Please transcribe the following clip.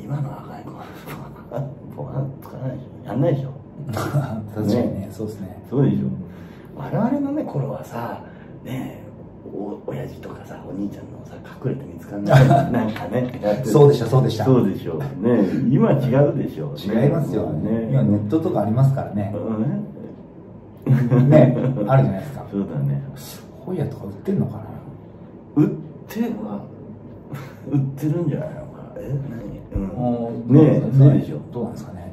今の若い子は防犯つかないでしょ、やんないでしょ。 確かにね、そうですね。 そうでしょ。我々のね頃はさ、ねえ、親父とかさ、お兄ちゃんのさ、隠れて見つかんないなんかね、 そうでした、そうでした。 そうでしょうね。今違うでしょ。 違いますよね。今ネットとかありますからね。 ね、 ね、あるじゃないですか。 そうだね。 ホイヤとか売ってんのかな。 売ってるんじゃないのかな。何？ねえ、そうでしょ。 どうなんですかね。